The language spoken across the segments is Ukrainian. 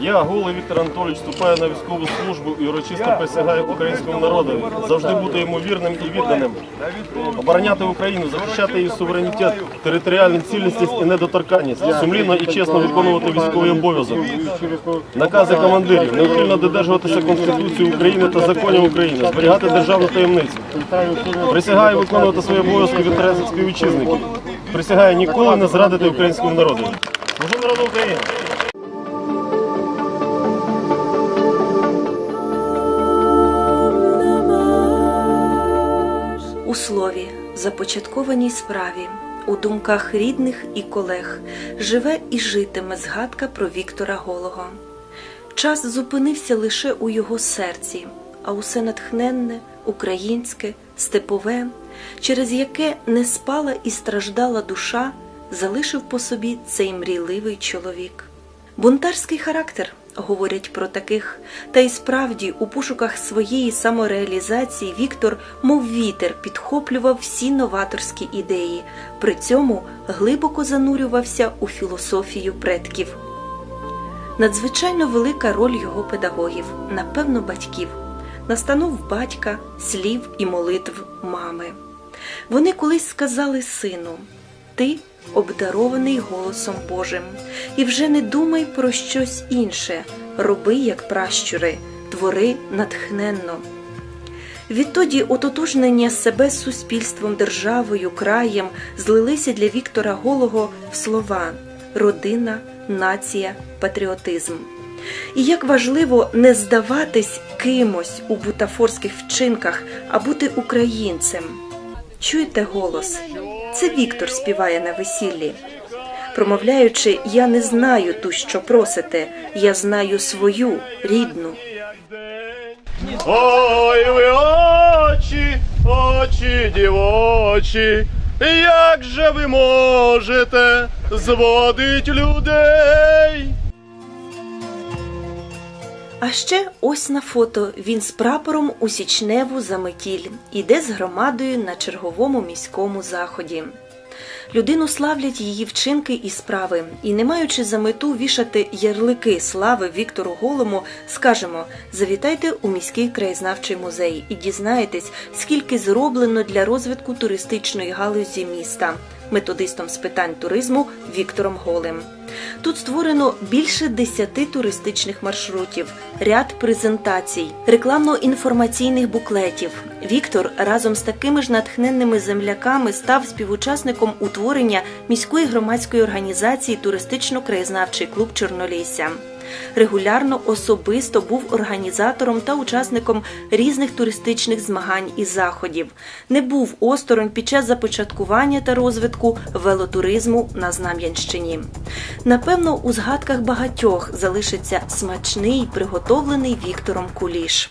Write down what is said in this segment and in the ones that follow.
Я, Голий Віктор Анатолійович, вступаю на військову службу і урочисто присягаю українському народу завжди бути йому вірним і відданим, обороняти Україну, захищати її суверенітет, територіальну цілісність і недоторканність, сумлінно і чесно виконувати військовий обов'язок, накази командирів, неухильно додержуватися Конституції України та законів України, зберігати державну таємницю. Присягаю виконувати свої обов'язки в інтересах співвітчизників. Присягаю ніколи не зрадити українському народу. Служу народу України! У слові, започаткованій справі, у думках рідних і колег живе і житиме згадка про Віктора Голого. Час зупинився лише у його серці, а усе натхненне, українське, степове, через яке не спала і страждала душа, залишив по собі цей мрійливий чоловік. Бунтарський характер, говорять про таких, та й справді у пошуках своєї самореалізації Віктор, мов вітер, підхоплював всі новаторські ідеї, при цьому глибоко занурювався у філософію предків. Надзвичайно велика роль його педагогів, напевно, батьків, настанов батька, слів і молитв мами. Вони колись сказали сину: «Ти обдарований голосом Божим, і вже не думай про щось інше, роби, як пращури, твори натхненно». Відтоді ототожнення себе з суспільством, державою, краєм злилися для Віктора Голого в слова «родина», «нація», «патріотизм». І як важливо не здаватись кимось у бутафорських вчинках, а бути українцем. Чуєте голос? Це Віктор співає на весіллі. Промовляючи «я не знаю ту, що просите, я знаю свою, рідну». Ой, ви очі, очі дівочі, як же ви можете зводить людей? А ще ось на фото він з прапором у січневу заметіль іде з громадою на черговому міському заході. Людину славлять її вчинки і справи, і не маючи за мету вішати ярлики слави Віктору Голому, скажемо: завітайте у міський краєзнавчий музей і дізнаєтесь, скільки зроблено для розвитку туристичної галузі міста методистом з питань туризму Віктором Голим. Тут створено більше 10 туристичних маршрутів, ряд презентацій, рекламно-інформаційних буклетів. Віктор разом з такими ж натхненними земляками став співучасником утворення міської громадської організації «Туристично-краєзнавчий клуб Чорнолісся». Регулярно особисто був організатором та учасником різних туристичних змагань і заходів. Не був осторонь під час започаткування та розвитку велотуризму на Знам'янщині. Напевно, у згадках багатьох залишиться смачний, приготовлений Віктором куліш.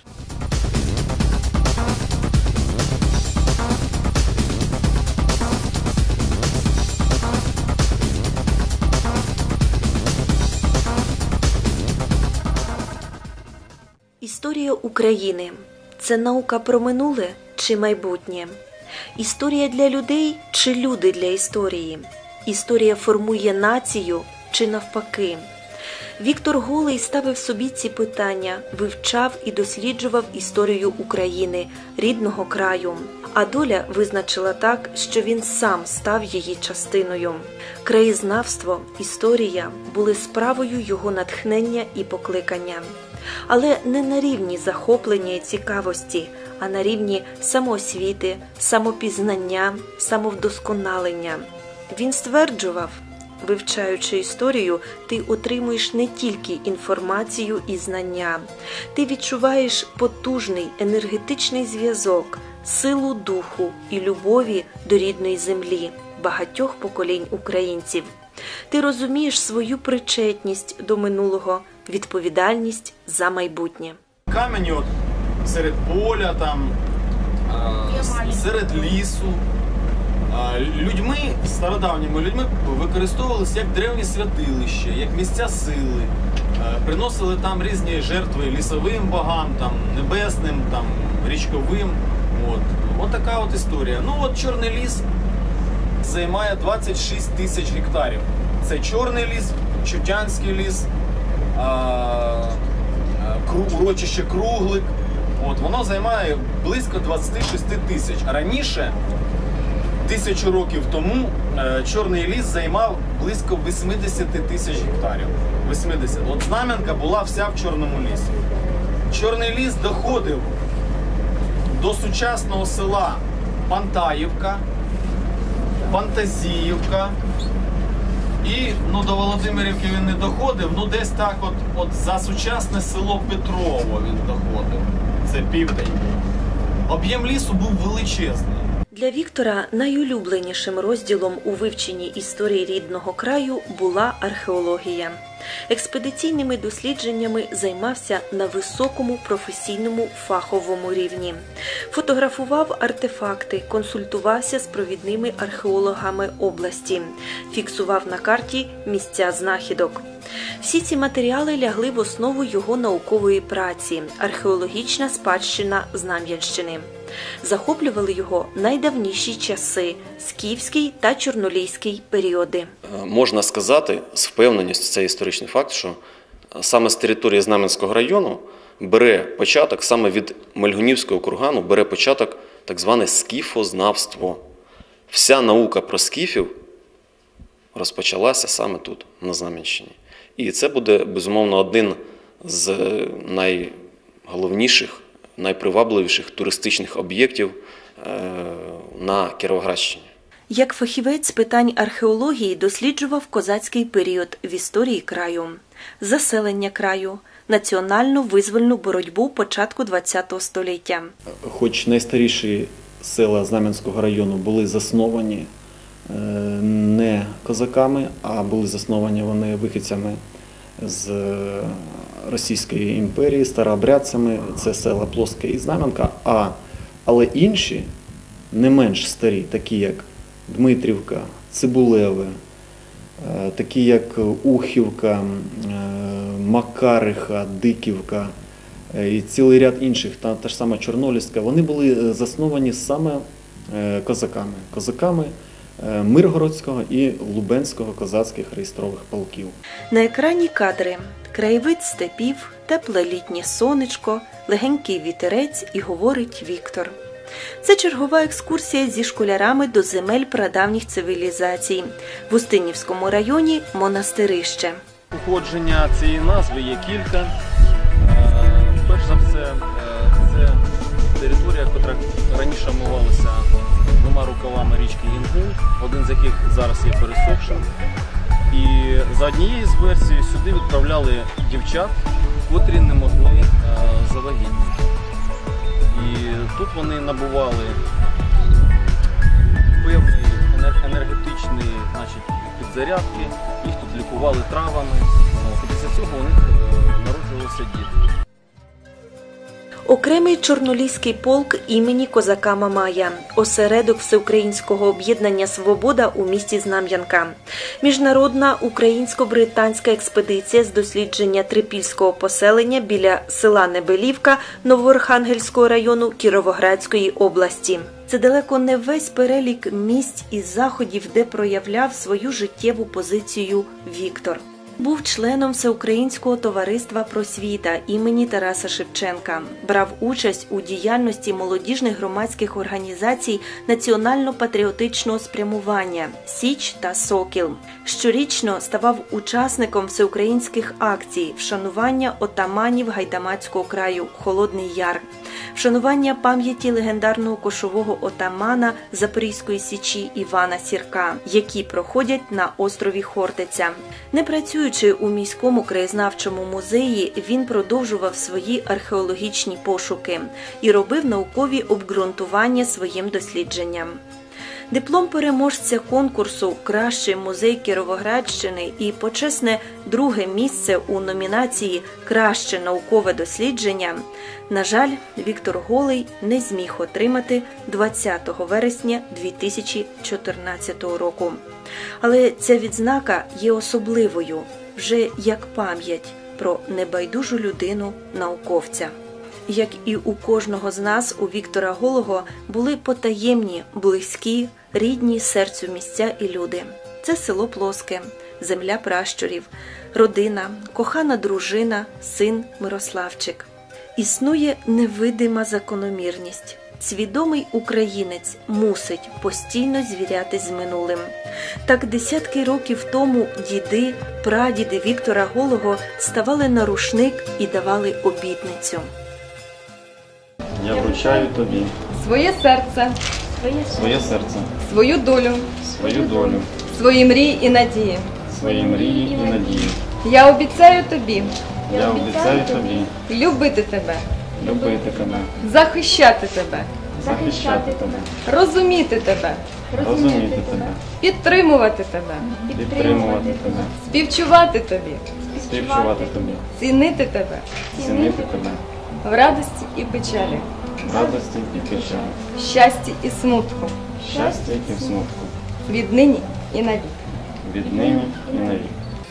Історія України – це наука про минуле чи майбутнє? Історія для людей чи люди для історії? Історія формує націю чи навпаки? Віктор Голий ставив собі ці питання, вивчав і досліджував історію України, рідного краю. А доля визначила так, що він сам став її частиною. Краєзнавство, історія були справою його натхнення і покликання. Але не на рівні захоплення і цікавості, а на рівні самоосвіти, самопізнання, самовдосконалення. Він стверджував: вивчаючи історію, ти отримуєш не тільки інформацію і знання. Ти відчуваєш потужний енергетичний зв'язок, силу духу і любові до рідної землі багатьох поколінь українців. Ти розумієш свою причетність до минулого, відповідальність за майбутнє. Камені от серед поля, там, серед лісу. Людьми, стародавніми людьми використовувалися як древні святилища, як місця сили. Приносили там різні жертви лісовим богам, там, небесним, там, річковим. От така от історія. Ну от Чорний ліс займає 26 тисяч гектарів. Це Чорний ліс, Чудянський ліс, урочище Круглик. Воно займає близько 26 тисяч. Раніше, 1000 років тому, Чорний ліс займав близько 80 тисяч гектарів. 80. Знам'янка була вся в Чорному лісі. Чорний ліс доходив до сучасного села Пантаївка, Фантазіївка. І до Володимирівки він не доходив, десь так от за сучасне село Петрово він доходив. Це південь. Об'єм лісу був величезний. Для Віктора найулюбленішим розділом у вивченні історії рідного краю була археологія. Експедиційними дослідженнями займався на високому професійному фаховому рівні. Фотографував артефакти, консультувався з провідними археологами області, фіксував на карті місця знахідок. Всі ці матеріали лягли в основу його наукової праці «Археологічна спадщина Знам'янщини». Захоплювали його найдавніші часи – скіфський та чорноліський періоди. Можна сказати з впевненістю, це історичний факт, що саме з території Знам'янського району бере початок, саме від Мельгунівського кургану бере початок так зване скіфознавство. Вся наука про скіфів розпочалася саме тут, на Знам'янщині. І це буде, безумовно, один з найголовніших, найпривабливіших туристичних об'єктів на Кіровоградщині. Як фахівець з питань археології досліджував козацький період в історії краю, заселення краю, національно-визвольну боротьбу початку ХХ століття. Хоч найстаріші села Знам'янського району були засновані не козаками, а були засновані вони вихідцями з Російської імперії, старообрядцями, це села Плоске і Знам'янка, але інші, не менш старі, такі як Дмитрівка, Цибулеве, такі як Ухівка, Макариха, Диківка і цілий ряд інших, та ж сама Чорноліська, вони були засновані саме козаками Миргородського і Лубенського козацьких реєстрових полків. На екрані кадри – краєвид степів, тепле літнє сонечко, легенький вітерець і говорить Віктор. Це чергова екскурсія зі школярами до земель прадавніх цивілізацій. В Устинівському районі – Монастирище. Походження цієї назви є кілька. Перш за все, це територія, яка раніше омивалася двома рукавами річки Інгул, один з яких зараз є пересохшим. І за однією з версій сюди відправляли дівчат, котрі не могли завагітніти. І тут вони набували певний енергетичний підзарядки, їх тут лікували травами. Після цього у них народжувалися діти. Окремий чорноліський полк імені козака Мамая, осередок Всеукраїнського об'єднання «Свобода» у місті Знам'янка, міжнародна українсько-британська експедиція з дослідження трипільського поселення біля села Небелівка Новоархангельського району Кіровоградської області. Це далеко не весь перелік місць і заходів, де проявляв свою життєву позицію Віктор. Був членом Всеукраїнського товариства «Просвіта» імені Тараса Шевченка. Брав участь у діяльності молодіжних громадських організацій національно-патріотичного спрямування «Січ» та «Сокіл». Щорічно ставав учасником всеукраїнських акцій вшанування отаманів Гайдамацького краю «Холодний Яр», вшанування пам'яті легендарного кошового отамана Запорізької Січі Івана Сірка, які проходять на острові Хортиця. Не працюючи у міському краєзнавчому музеї, він продовжував свої археологічні пошуки і робив наукові обґрунтування своїм дослідженням. Диплом переможця конкурсу «Кращий музей Кіровоградщини» і почесне друге місце у номінації «Краще наукове дослідження», на жаль, Віктор Голий не зміг отримати 20 вересня 2014 року. Але ця відзнака є особливою, вже як пам'ять про небайдужу людину-науковця. Як і у кожного з нас, у Віктора Голого були потаємні, близькі, рідні серцю місця і люди. Це село Плоске, земля пращурів, родина, кохана дружина, син Мирославчик. Існує невидима закономірність. Свідомий українець мусить постійно звірятись з минулим. Так десятки років тому діди, прадіди Віктора Голого ставали на рушник і давали обітницю. Я вручаю тобі Своє серце, своє серце, свою долю, свою долю, свої мрії і надії. свої мрії і надії. Я обіцяю тобі Я обіцяю тобі любити тебе, любити тебе, захищати тебе, захищати тебе, розуміти тебе, розуміти тебе, підтримувати тебе, підтримувати тебе, співчувати тобі, співчувати тобі, цінити тебе цінити тебе, в радості і печалі, в радості і печалі, щасті і смутку, щастя і в смутку, віднині і навік. віднині і навік.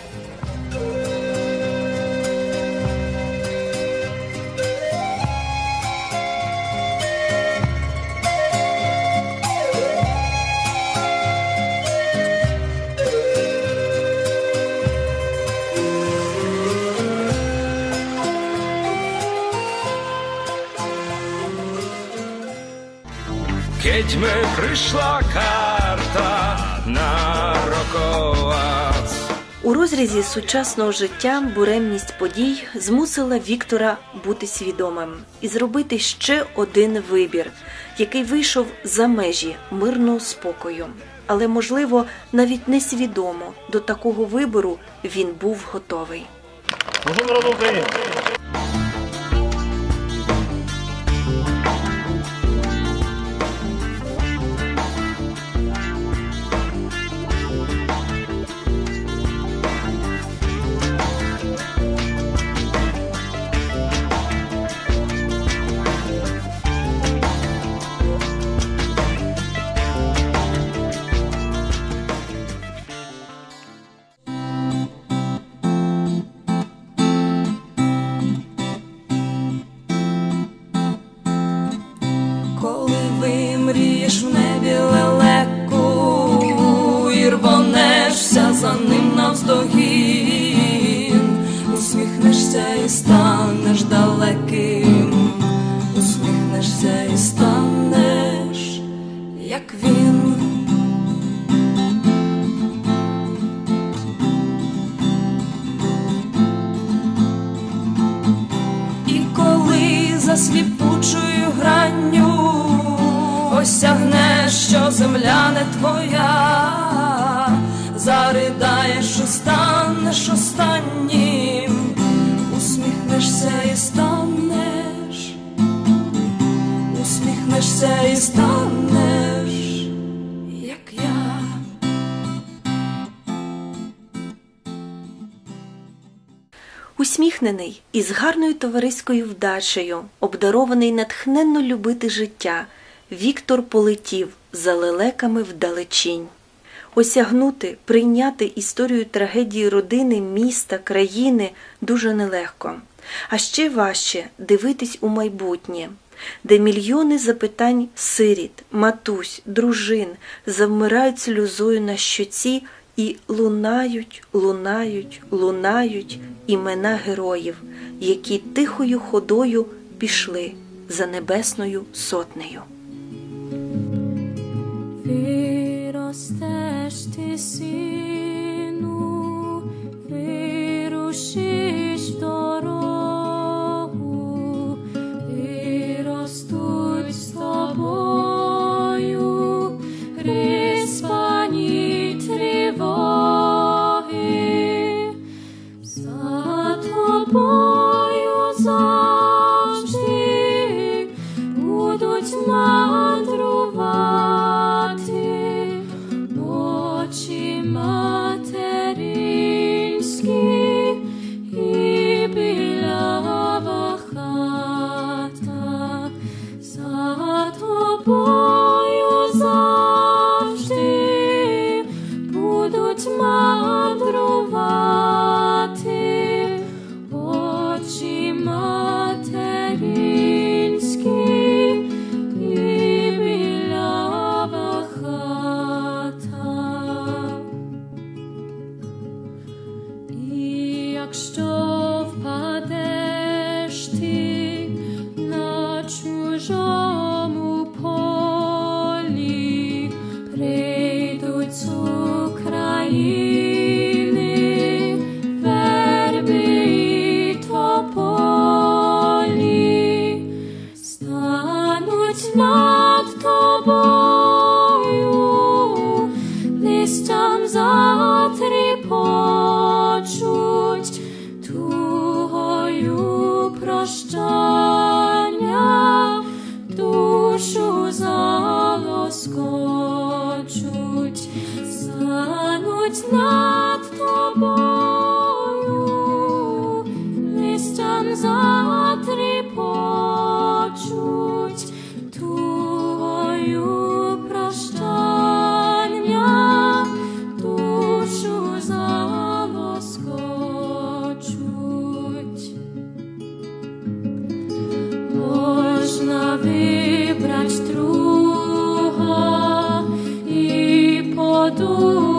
Кетьми прийшла карта на роковац. У розрізі сучасного життя буремність подій змусила Віктора бути свідомим і зробити ще один вибір, який вийшов за межі мирного спокою. Але, можливо, навіть несвідомо до такого вибору він був готовий. Служу народу України! Коли вимрієш в небі лелеку і рвонешся за ним навздогін, усміхнешся і станеш далеким, усміхнешся і станеш, як він. І коли за сліпучою гранню осягнеш, що земля не твоя, заридаєш і станеш останнім, усміхнешся і станеш, усміхнешся і станеш, як я. Усміхнений і з гарною товариською вдачею, обдарований натхненно любити життя, Віктор полетів за лелеками вдалечінь. Осягнути, прийняти історію трагедії родини, міста, країни дуже нелегко. А ще важче дивитись у майбутнє, де мільйони запитань сиріт, матусь, дружин завмирають сльозою на щоці і лунають, лунають, лунають імена героїв, які тихою ходою пішли за Небесною Сотнею. Виростеш ти, сину, вирушиш в дорогу, виростуть з тобою приспані тривоги, за тобою завжди будуть мандрувати очі. якщо впадеш ти на чужому полі, прийдуть з України верби і тополі, стануть над тобою, листям затріпочуть, тугою прощання душу залоскочуть, стануть над тобою, листям затріпочуть, тугою прощання душу залоскочуть. Можна вибрать друга і подумати,